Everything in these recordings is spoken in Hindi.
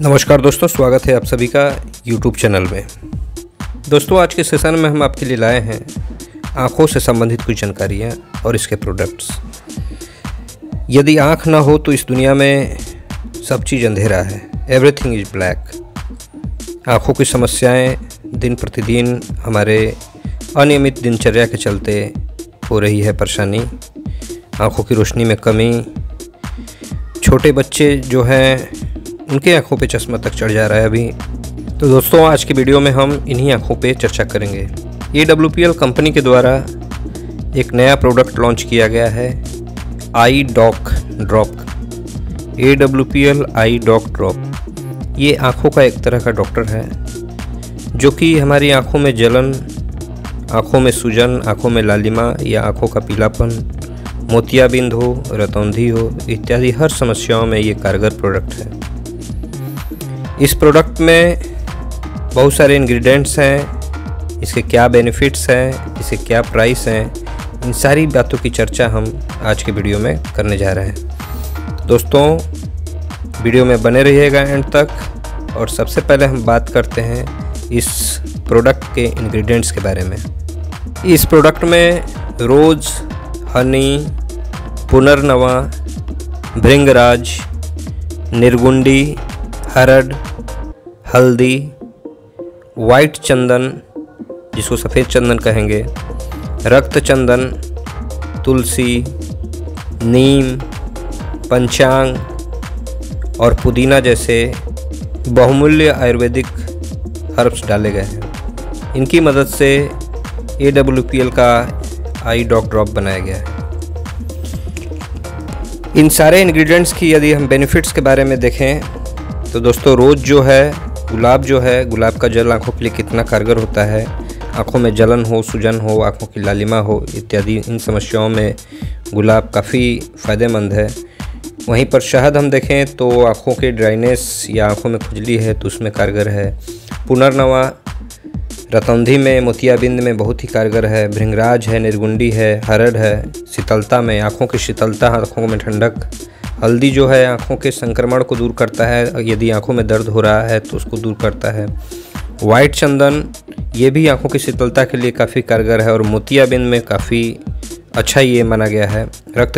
नमस्कार दोस्तों, स्वागत है आप सभी का YouTube चैनल में। दोस्तों, आज के सेशन में हम आपके लिए लाए हैं आँखों से संबंधित कुछ जानकारियाँ और इसके प्रोडक्ट्स। यदि आँख ना हो तो इस दुनिया में सब चीज़ अंधेरा है, एवरीथिंग इज़ ब्लैक। आँखों की समस्याएं दिन प्रतिदिन हमारे अनियमित दिनचर्या के चलते हो रही है परेशानी। आँखों की रोशनी में कमी, छोटे बच्चे जो हैं उनके आँखों पे चश्मा तक चढ़ जा रहा है अभी। तो दोस्तों, आज की वीडियो में हम इन्हीं आँखों पे चर्चा करेंगे। AWPL कंपनी के द्वारा एक नया प्रोडक्ट लॉन्च किया गया है, eye doc drop. AWPL eye doc drop ये आँखों का एक तरह का डॉक्टर है जो कि हमारी आँखों में जलन, आँखों में सूजन, आँखों में लालिमा या आँखों का पीलापन, मोतियाबिंद हो, रतौंधी हो इत्यादि हर समस्याओं में ये कारगर प्रोडक्ट है। इस प्रोडक्ट में बहुत सारे इंग्रेडिएंट्स हैं, इसके क्या बेनिफिट्स हैं, इसके क्या प्राइस हैं, इन सारी बातों की चर्चा हम आज के वीडियो में करने जा रहे हैं। दोस्तों, वीडियो में बने रहिएगा एंड तक। और सबसे पहले हम बात करते हैं इस प्रोडक्ट के इंग्रेडिएंट्स के बारे में। इस प्रोडक्ट में रोज़, हनी, पुनर्नवा, भृंगराज, निर्गुंडी, हरड़, हल्दी, वाइट चंदन जिसको सफ़ेद चंदन कहेंगे, रक्त चंदन, तुलसी, नीम, पंचांग और पुदीना जैसे बहुमूल्य आयुर्वेदिक हर्ब्स डाले गए हैं। इनकी मदद से AWPL का आई डॉक ड्रॉप बनाया गया है। इन सारे इंग्रेडिएंट्स की यदि हम बेनिफिट्स के बारे में देखें तो दोस्तों, रोज़ जो है गुलाब का जल आँखों के लिए कितना कारगर होता है। आँखों में जलन हो, सूजन हो, आँखों की लालिमा हो इत्यादि इन समस्याओं में गुलाब काफ़ी फ़ायदेमंद है। वहीं पर शहद हम देखें तो आँखों के ड्राइनेस या आँखों में खुजली है तो उसमें कारगर है। पुनर्नवा रतौंधी में, मोतियाबिंद में बहुत ही कारगर है। भृंगराज है, निर्गुंडी है, हरड़ है, शीतलता में, आँखों की शीतलता, आँखों में ठंडक। हल्दी जो है आँखों के संक्रमण को दूर करता है, यदि आँखों में दर्द हो रहा है तो उसको दूर करता है। वाइट चंदन ये भी आँखों की शीतलता के लिए काफ़ी कारगर है और मोतियाबिंद में काफ़ी अच्छा ये माना गया है। रक्त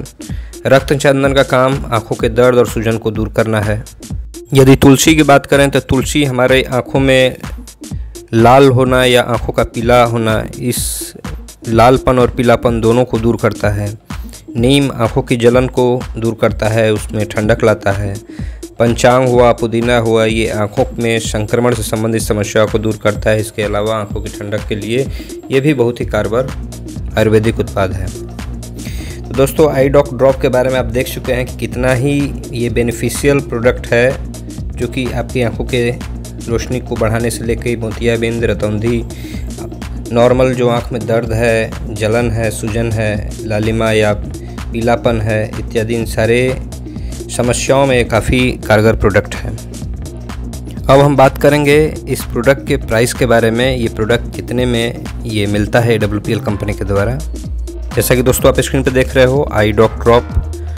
चंदन का काम आँखों के दर्द और सूजन को दूर करना है। यदि तुलसी की बात करें तो तुलसी हमारे आँखों में लाल होना या आँखों का पीला होना, इस लालपन और पीलापन दोनों को दूर करता है। नीम आँखों की जलन को दूर करता है, उसमें ठंडक लाता है। पंचांग हुआ, पुदीना हुआ, ये आँखों में संक्रमण से संबंधित समस्याओं को दूर करता है। इसके अलावा आँखों की ठंडक के लिए ये भी बहुत ही कारगर आयुर्वेदिक उत्पाद है। तो दोस्तों, आई डॉक ड्रॉप के बारे में आप देख चुके हैं कि कितना ही ये बेनिफिशियल प्रोडक्ट है जो कि आपकी आँखों के रोशनी को बढ़ाने से लेकर मोतियाबिंद, रतौंधी, नॉर्मल जो आँख में दर्द है, जलन है, सूजन है, लालिमा या पीलापन है इत्यादि इन सारे समस्याओं में काफ़ी कारगर प्रोडक्ट है। अब हम बात करेंगे इस प्रोडक्ट के प्राइस के बारे में। ये प्रोडक्ट कितने में ये मिलता है AWPL कंपनी के द्वारा। जैसा कि दोस्तों आप स्क्रीन पर देख रहे हो, eye doc drop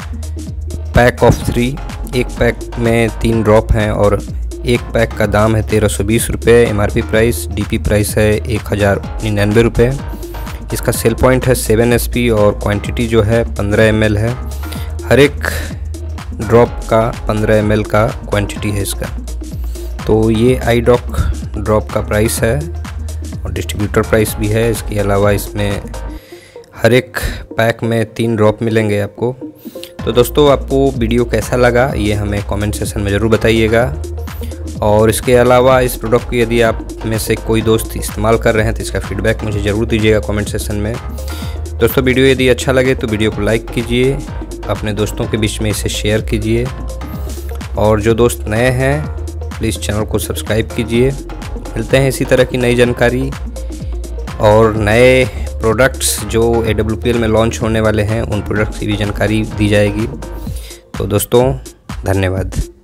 pack of 3, एक पैक में 3 ड्रॉप हैं और एक पैक का दाम है 1320 रुपये। MRP प्राइस, DP प्राइस है 1099 रुपये। इसका सेल पॉइंट है 7 SP और क्वांटिटी जो है 15 ml है। हर एक ड्रॉप का 15 ml का क्वांटिटी है इसका। तो ये आई डॉक ड्रॉप का प्राइस है और डिस्ट्रीब्यूटर प्राइस भी है। इसके अलावा इसमें हर एक पैक में 3 ड्रॉप मिलेंगे आपको। तो दोस्तों, आपको वीडियो कैसा लगा ये हमें कमेंट सेक्शन में ज़रूर बताइएगा। और इसके अलावा इस प्रोडक्ट को यदि आप में से कोई दोस्त इस्तेमाल कर रहे हैं तो इसका फीडबैक मुझे ज़रूर दीजिएगा कमेंट सेक्शन में। दोस्तों, वीडियो यदि अच्छा लगे तो वीडियो को लाइक कीजिए, अपने दोस्तों के बीच में इसे शेयर कीजिए और जो दोस्त नए हैं प्लीज़ चैनल को सब्सक्राइब कीजिए। मिलते हैं इसी तरह की नई जानकारी और नए प्रोडक्ट्स जो AWPL में लॉन्च होने वाले हैं, उन प्रोडक्ट्स की भी जानकारी दी जाएगी। तो दोस्तों, धन्यवाद।